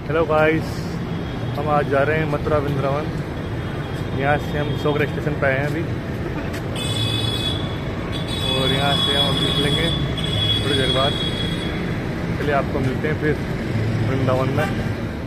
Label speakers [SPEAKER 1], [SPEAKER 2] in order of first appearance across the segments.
[SPEAKER 1] Hello guys, हम आज जा रहे हैं मथुरा वृंदावन। यहाँ से हम सोगरा स्टेशन पे आए हैं अभी, और यहाँ से हम निकलेंगे थोड़ी देर बाद। चलिए आपको मिलते हैं फिर वृंदावन में।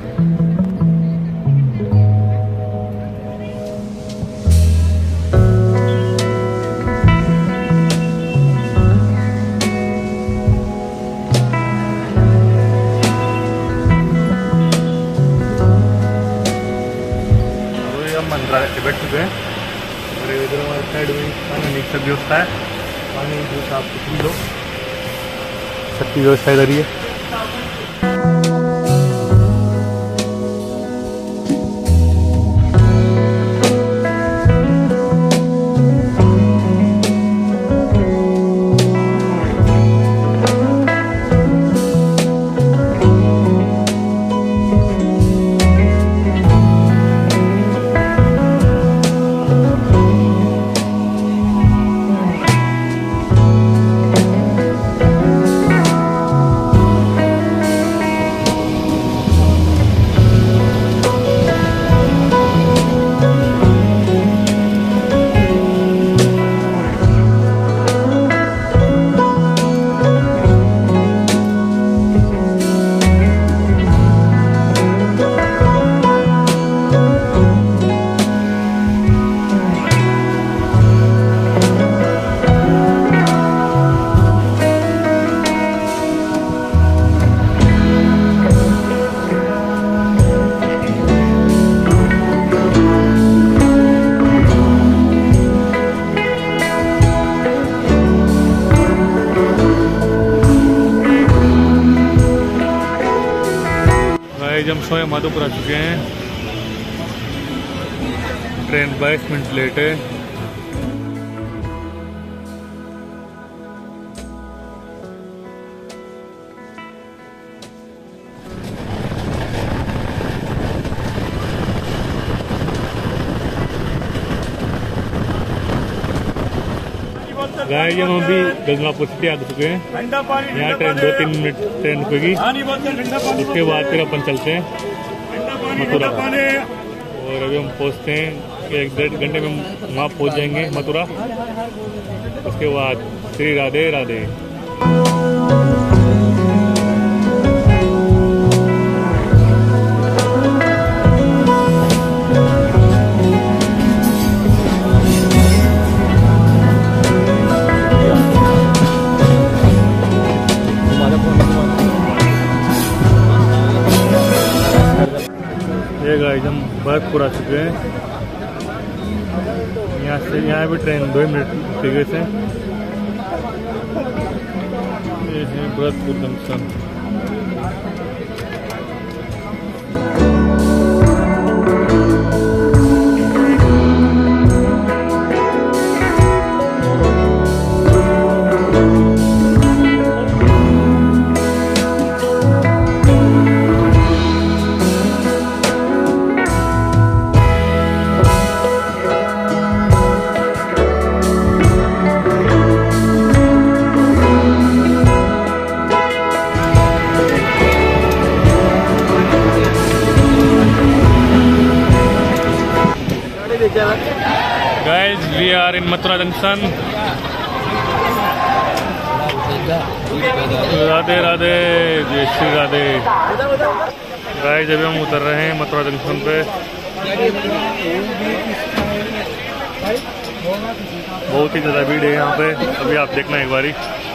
[SPEAKER 1] बैठ चुके हैं और इधर हमारे साइड में पानी की व्यवस्था है। पानी जूस आप कुछ भी लो, सबकी व्यवस्था इधर ही है। हम स्वयं माधोपुर आ चुके हैं। ट्रेन 22 मिनट लेट है। गाइस हम अभी गंगापुर सिटी आ चुके हैं। यहाँ ट्रेन 2-3 मिनट ट्रेन रुकेगी, उसके बाद फिर अपन चलते हैं मथुरा। और अभी हम पहुँचते हैं 1-1.5 घंटे में वहाँ पहुँच जाएंगे मथुरा। उसके बाद श्री राधे राधे। गाइस हम भरतपुर आ चुके हैं। यहाँ भी ट्रेन 2 मिनट रुकेगी से। ये है Bharatpur junction. Guys, we are in Mathura Junction. Radhe Radhe, जय श्री राधे। गाइस अभी हम उतर रहे हैं मथुरा जंक्शन पे। बहुत ही ज़्यादा भीड़ है यहाँ पे, अभी आप देखना एक बारी।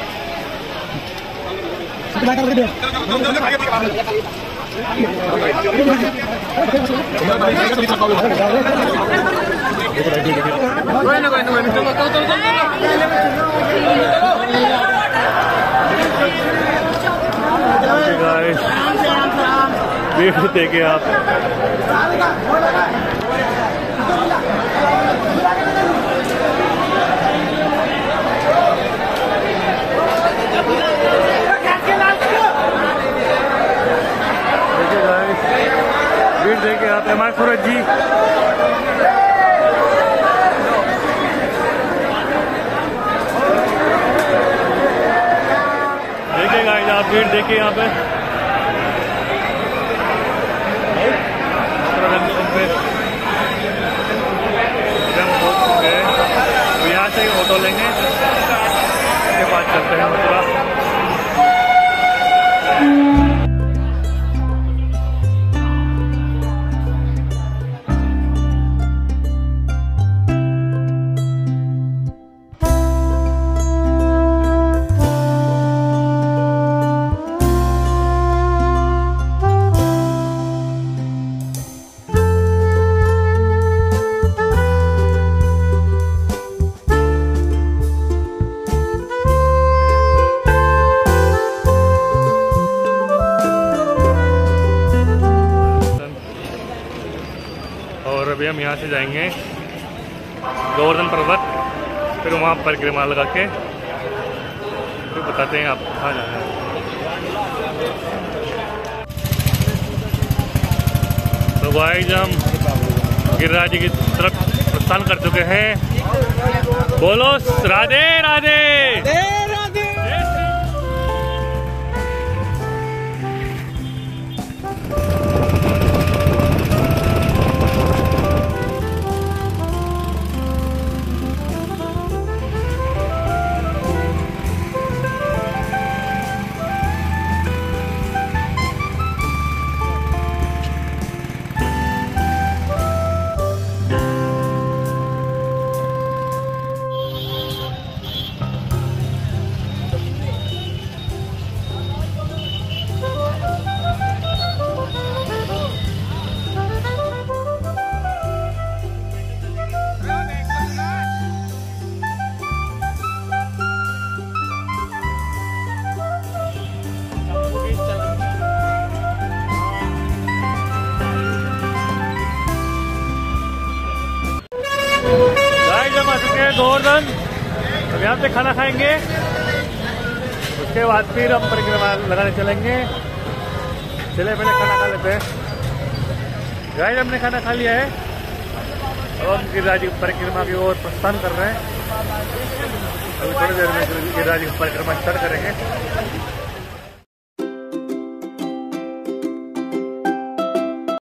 [SPEAKER 1] देख देखे आप भीड़ देखे आप। हमारे सूरज जी देखिएगा, आप भीड़ देखिए यहाँ पे। पे हम पहुँच गए। तो यहाँ से ऑटो लेंगे, उसके बाद चलते हैं मथुरा। और अभी हम यहाँ से जाएंगे गोवर्धन पर्वत, फिर वहाँ परिक्रमा लगा के फिर बताते हैं आप कहाँ जाना है। तो गाइस हम गिरिराज जी की तरफ प्रस्थान कर चुके हैं। बोलो राधे राधे। गोवर्धन, अब यहाँ पे खाना खाएंगे, उसके बाद फिर हम परिक्रमा लगाने चलेंगे। चले पहले खाना खा लेते हैं। गाइस हमने खाना खा लिया है, अब हम गिरिराज की परिक्रमा की ओर प्रस्थान कर रहे हैं। अभी थोड़ी देर में गिरिराज की परिक्रमा स्टार्ट करेंगे।